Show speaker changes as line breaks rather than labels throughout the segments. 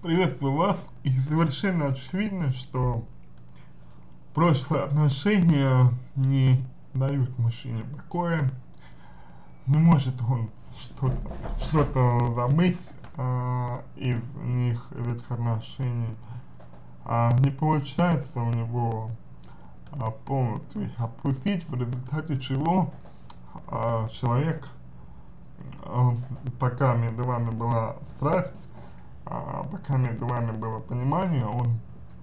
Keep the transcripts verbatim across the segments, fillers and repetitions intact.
Приветствую вас, и совершенно очевидно, что прошлые отношения не дают мужчине покоя, не может он что-то что-то забыть а, из них, из этих отношений, а, не получается у него а, полностью их отпустить, в результате чего а, человек, а, пока между вами была страсть, а, пока между вами было понимание, он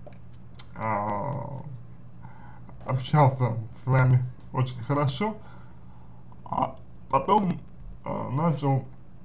а, общался с вами очень хорошо, а потом а, начал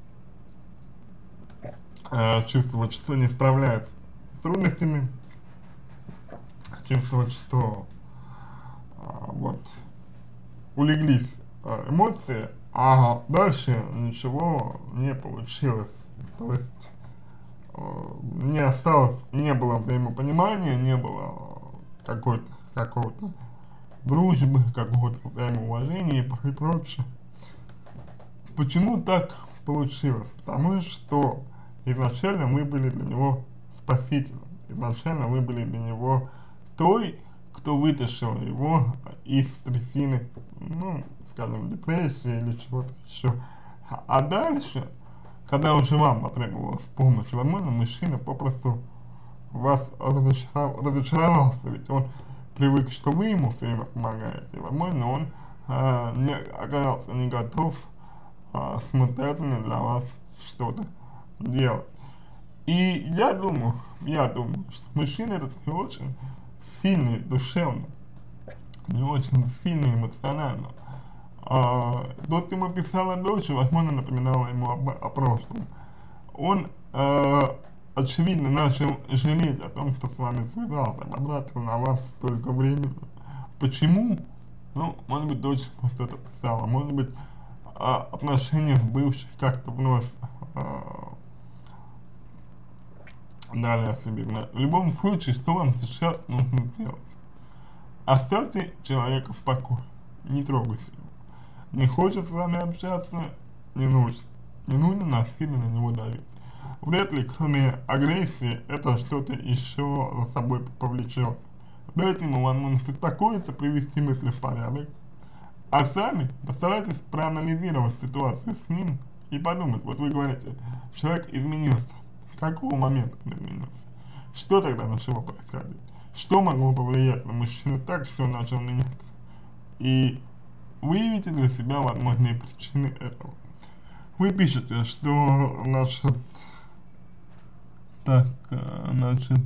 а, чувствовать, что не справляется с трудностями, чувствовать, что а, вот улеглись а, эмоции, а дальше ничего не получилось. То есть э, не осталось, не было взаимопонимания, не было какой-то какого-то дружбы, какого-то взаимоуважения и прочее. Почему так получилось? Потому что изначально мы были для него спасителем, изначально мы были для него той, кто вытащил его из трясины, ну, скажем, депрессии или чего-то еще. А дальше, когда уже вам потребовалась помощь, возможно, мужчина попросту вас разочаров, разочаровался, ведь он привык, что вы ему все время помогаете, возможно, он а, не, оказался не готов а, самостоятельно для вас что-то делать. И я думаю, я думаю, что мужчина этот не очень сильный душевно, не очень сильный эмоционально. А, то, что ему писала дочь, возможно, напоминала ему об, о прошлом. Он, а, очевидно, начал жалеть о том, что с вами связался, потратил на вас столько времени. Почему? Ну, может быть, дочь что-то писала, может быть, а, отношения с бывшей как-то вновь а, дали о себе знать. В любом случае, что вам сейчас нужно сделать? Оставьте человека в покое, не трогайте его. Не хочет с вами общаться, не нужно. Не нужно насильно на него давить. Вряд ли, кроме агрессии, это что-то еще за собой повлечет. Дайте ему возможность успокоиться, привести мысли в порядок. А сами постарайтесь проанализировать ситуацию с ним и подумать. Вот вы говорите, человек изменился. С какого момента он изменился? Что тогда начало происходить? Что могло повлиять на мужчину так, что он начал меняться? И выявите для себя возможные причины этого. Вы пишете, что, значит, так, значит,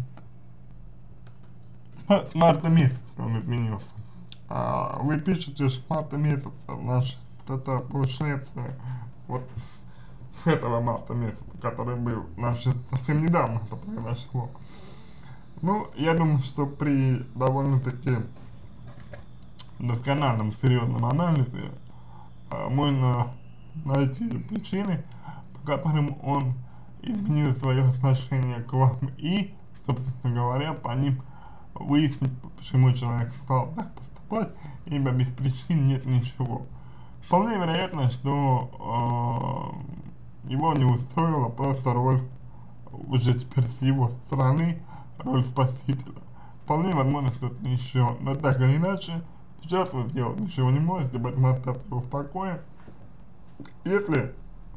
с марта месяца он изменился. А вы пишете, что с марта месяца, значит, это получается вот с этого марта месяца, который был, значит, совсем недавно это произошло. Ну, я думаю, что при довольно-таки доскональном, серьезном анализе а, можно найти причины, по которым он изменил свое отношение к вам и, собственно говоря, по ним выяснить, почему человек стал так поступать, ибо без причин нет ничего. Вполне вероятно, что э, его не устроила просто роль уже теперь с его стороны, роль спасителя. Вполне возможно что-то еще, но так или иначе, сейчас вы сделать ничего не можете, поэтому оставьте его в покое. Если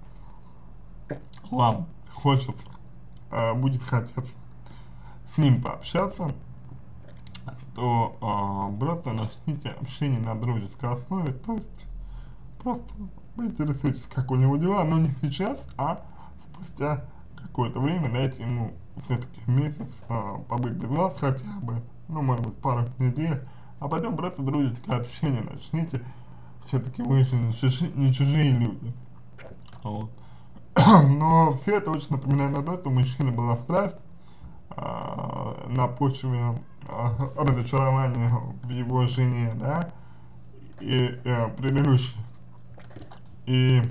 вам хочется, э, будет хотеться с ним пообщаться, то э, просто начните общение на дружеской основе, то есть просто поинтересуйтесь, как у него дела, но не сейчас, а спустя какое-то время. Дайте ему все-таки месяц э, побыть без вас хотя бы, ну, может быть, пару недель, а потом просто дружеское общение начните. Все-таки вы же не чужие, не чужие люди. Вот. Но все это очень напоминает на то, что у мужчины была страсть э, на почве э, разочарования в его жене, да, и э, предыдущей. И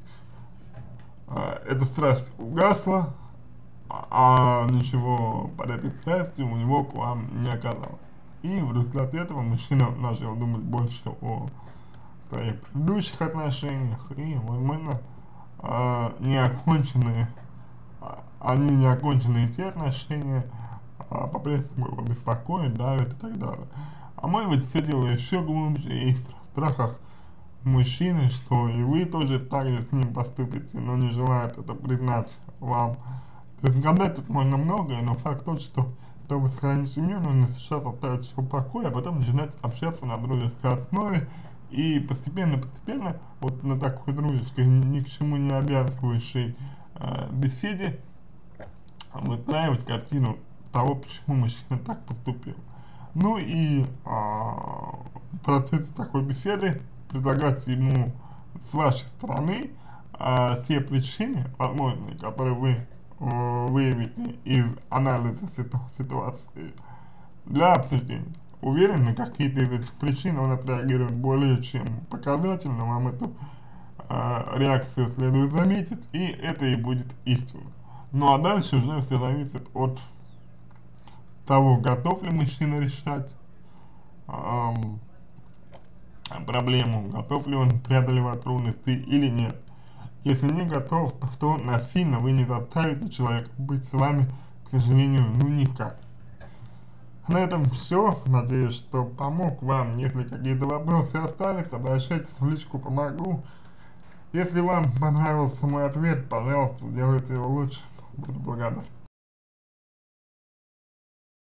э, эта страсть угасла, а ничего под этой страстью у него к вам не оказалось. И в результате этого мужчина начал думать больше о своих предыдущих отношениях и, возможно, э, неоконченные они не окончены те отношения, а, по-прежнему его беспокоит, давит и так далее. А может быть, все дело еще глубже, и в страхах мужчины, что и вы тоже так же с ним поступите, но не желает это признать вам. То есть гадать тут можно многое, но факт тот, что чтобы сохранить семью, нужно сначала оставить все в покое, а потом начинать общаться на дружеской основе, и постепенно-постепенно, вот на такой дружеской, ни к чему не обязывающей э, беседе, выстраивать картину того, почему мужчина так поступил. Ну и а, в процессе такой беседы предлагать ему с вашей стороны а, те причины, возможные, которые вы э, выявите из анализа ситуации для обсуждения. Уверен, на какие-то из этих причин он отреагирует более чем показательно, вам эту э, реакцию следует заметить, и это и будет истина. Ну а дальше уже все зависит от того, готов ли мужчина решать эм, проблему, готов ли он преодолевать трудности или нет. Если не готов, то, то насильно вы не заставите человека быть с вами, к сожалению, ну никак. На этом все. Надеюсь, что помог вам. Если какие-то вопросы остались, обращайтесь в личку, помогу. Если вам понравился мой ответ, пожалуйста, сделайте его лучше. Буду благодарен.